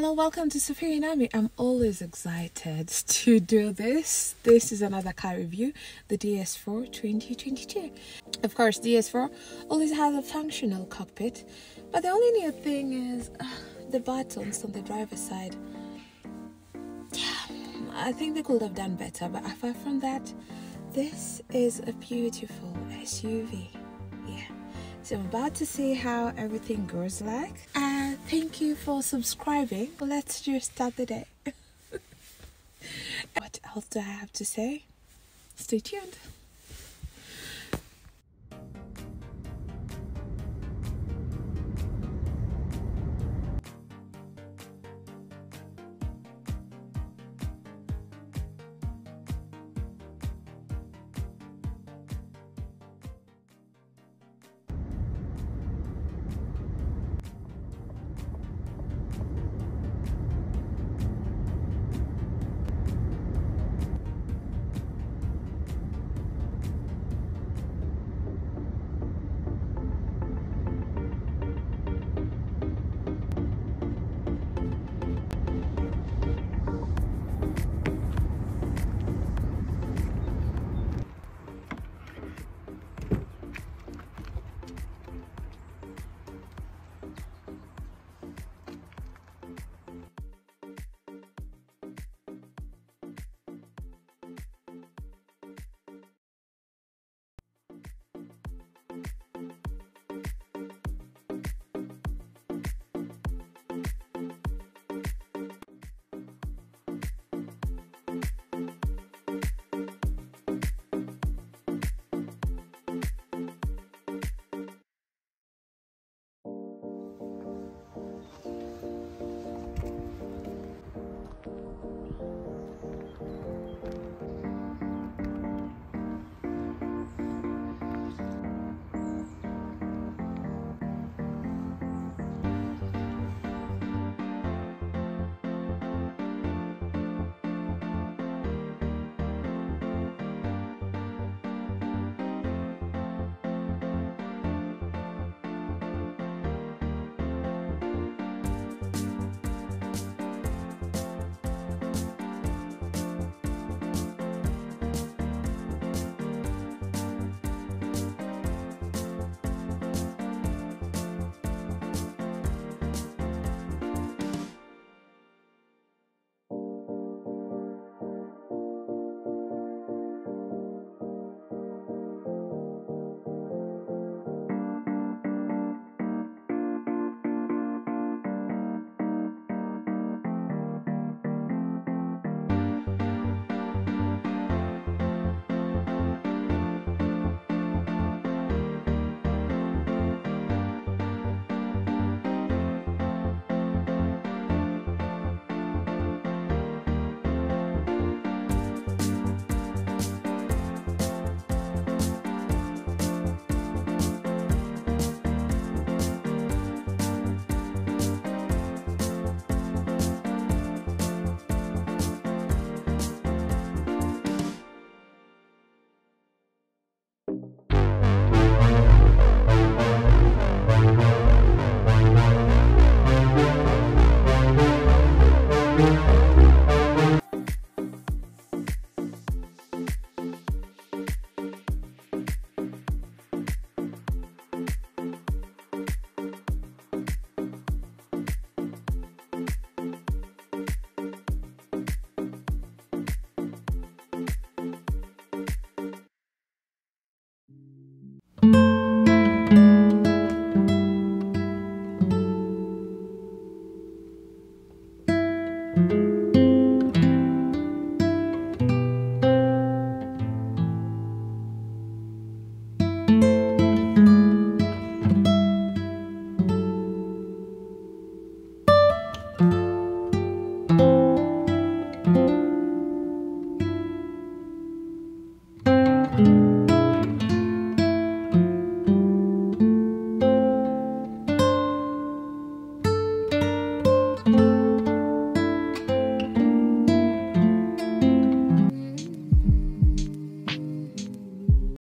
Hello, welcome to Sophia and Ami. I'm always excited to do this. This is another car review, the DS4 2022. Of course, DS4 always has a functional cockpit, but the only new thing is the buttons on the driver's side. I think they could have done better, but apart from that, this is a beautiful SUV. Yeah. So I'm about to see how everything goes like. And thank you for subscribing. Let's just start the day. What else do I have to say? Stay tuned.